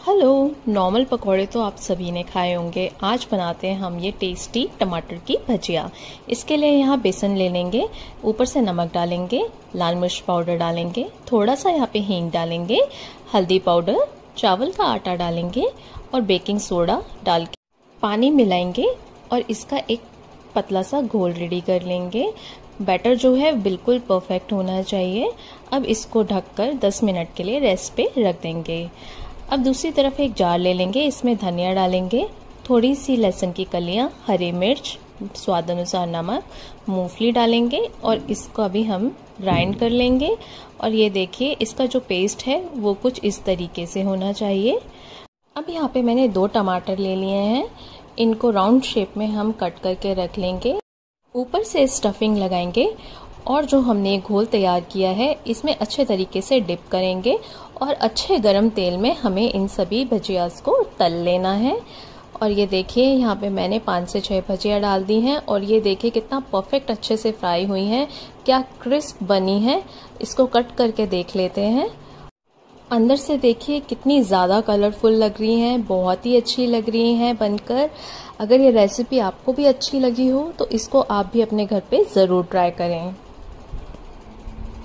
Hello. Normal पकौड़े तो आप सभी ने खाए होंगे। आज बनाते हैं हम ये टेस्टी टमाटर की भजिया। इसके लिए यहाँ बेसन ले लेंगे, ऊपर से नमक डालेंगे, लाल मिर्च पाउडर डालेंगे, थोड़ा सा यहाँ पे हींग डालेंगे, हल्दी पाउडर, चावल का आटा डालेंगे और बेकिंग सोडा डाल के पानी मिलाएंगे और इसका एक पतला सा घोल रेडी कर लेंगे। बैटर जो है बिल्कुल परफेक्ट होना चाहिए। अब इसको ढककर 10 मिनट के लिए रेस्ट पे रख देंगे। अब दूसरी तरफ एक जार ले लेंगे, इसमें धनिया डालेंगे, थोड़ी सी लहसुन की कलियां, हरी मिर्च, स्वाद अनुसार नमक, मूंगफली डालेंगे और इसको अभी हम ग्राइंड कर लेंगे। और ये देखिए इसका जो पेस्ट है वो कुछ इस तरीके से होना चाहिए। अब यहाँ पे मैंने 2 टमाटर ले लिए हैं, इनको राउंड शेप में हम कट करके रख लेंगे। ऊपर से स्टफिंग लगाएंगे और जो हमने घोल तैयार किया है इसमें अच्छे तरीके से डिप करेंगे और अच्छे गरम तेल में हमें इन सभी भजियास को तल लेना है। और ये देखिए यहाँ पे मैंने 5 से 6 भजिया डाल दी हैं और ये देखिए कितना परफेक्ट अच्छे से फ्राई हुई हैं, क्या क्रिस्प बनी है। इसको कट करके देख लेते हैं। अंदर से देखिए कितनी ज़्यादा कलरफुल लग रही हैं, बहुत ही अच्छी लग रही हैं बनकर। अगर ये रेसिपी आपको भी अच्छी लगी हो तो इसको आप भी अपने घर पे ज़रूर ट्राई करें।